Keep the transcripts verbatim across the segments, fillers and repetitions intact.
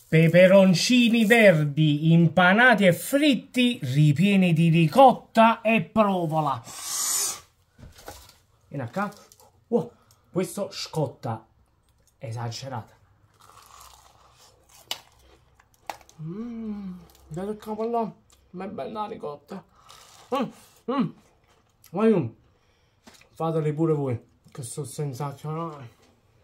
Peperoncini verdi impanati e fritti, ripieni di ricotta e provola. In acca. Oh, questo scotta esagerata. Mmm, guarda il cavolo, ma è bella la ricotta. Mm, mm. Vai, fateli pure voi, che sono sensazionali.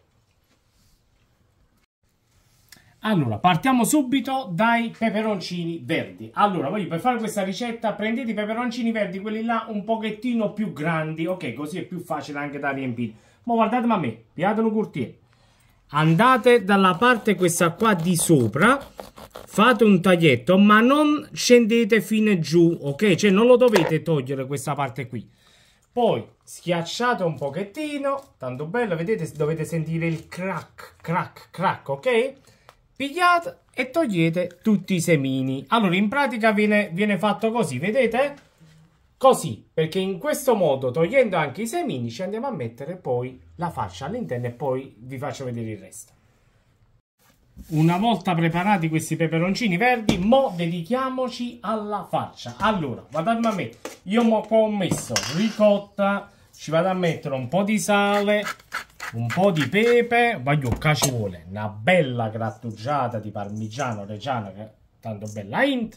Allora, partiamo subito dai peperoncini verdi. Allora, voi per fare questa ricetta prendete i peperoncini verdi, quelli là un pochettino più grandi, ok? Così è più facile anche da riempire. Ma guardatemi a me, pigliate un curtiere. Andate dalla parte questa qua di sopra, fate un taglietto, ma non scendete fino giù, ok? Cioè non lo dovete togliere questa parte qui. Poi schiacciate un pochettino, tanto bello, vedete, dovete sentire il crack, crack, crack, ok? Pigliate e togliete tutti i semini. Allora, in pratica viene, viene fatto così, vedete? Così, perché in questo modo, togliendo anche i semini, ci andiamo a mettere poi la farcia all'interno e poi vi faccio vedere il resto. Una volta preparati questi peperoncini verdi, mo dedichiamoci alla farcia. Allora, guardate a me, io mo qua ho messo ricotta, ci vado a mettere un po' di sale, un po' di pepe, voglio che ci vuole una bella grattugiata di parmigiano reggiano, che tanto bella int.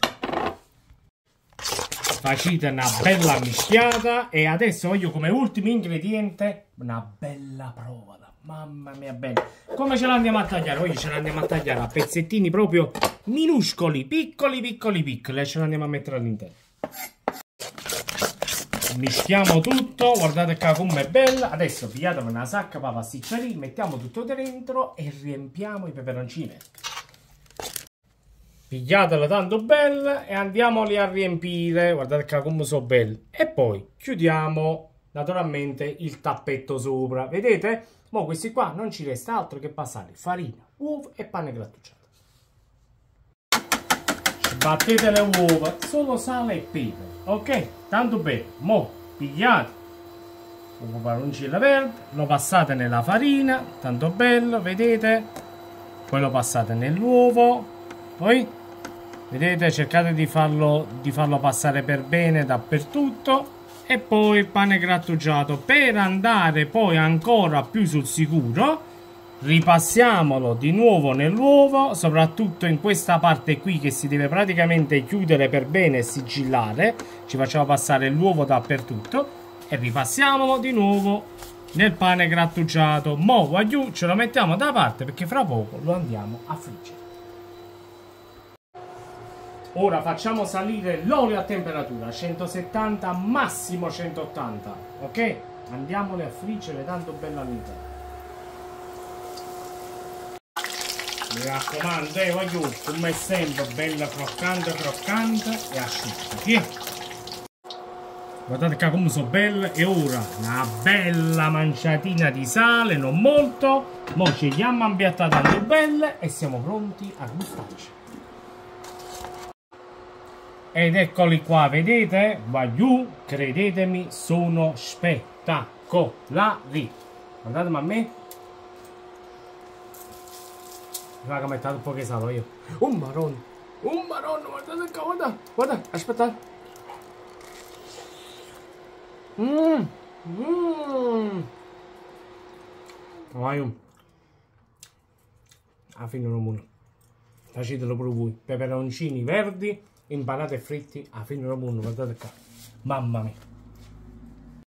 Facite una bella mischiata e adesso voglio come ultimo ingrediente una bella provola. Mamma mia, bene. Come ce l'andiamo a tagliare? Voglio ce l'andiamo a tagliare a pezzettini proprio minuscoli, piccoli, piccoli, piccoli, e ce l'andiamo a mettere all'interno. Mischiamo tutto, guardate qua com'è bella. Adesso pigliatevi una sacca per pasticciare, mettiamo tutto dentro e riempiamo i peperoncini. Pigliatela tanto bella e andiamoli a riempire, guardate qua come sono belli. E poi chiudiamo naturalmente il tappetto sopra, vedete? Mo questi qua non ci resta altro che passare farina, uova e pane grattugiato. Battete le uova, solo sale e pepe, ok? Tanto bene, mo pigliate un peperoncino verde, lo passate nella farina, tanto bello, vedete? Poi lo passate nell'uovo, poi vedete, cercate di farlo, di farlo passare per bene dappertutto. E poi il pane grattugiato. Per andare poi ancora più sul sicuro, ripassiamolo di nuovo nell'uovo, soprattutto in questa parte qui che si deve praticamente chiudere per bene e sigillare. Ci facciamo passare l'uovo dappertutto e ripassiamolo di nuovo nel pane grattugiato. Mo guagliù ce lo mettiamo da parte perché fra poco lo andiamo a friggere. Ora facciamo salire l'olio a temperatura centosettanta, massimo centottanta, ok? Andiamole a friggere tanto bello all'interno. Mi raccomando, eh, voglio, come sempre, bella croccante, croccante e asciutta. Via! Guardate qua come sono belle. E ora una bella manciatina di sale, non molto. Mo ci diamo ambientate tanto belle e siamo pronti a gustarci. Ed eccoli qua, vedete? Voglio, credetemi, sono spettacolari. Guardatemi a me. Raga, mettate un po' che salo io. Un marron, un marron, guardate qua, guarda, guarda, aspettate. Mmm, mmm. Vai un. A fine non buono. Facetelo pure voi. Peperoncini verdi, impanati e fritti, a fine non buono, guardate qua. Mamma mia.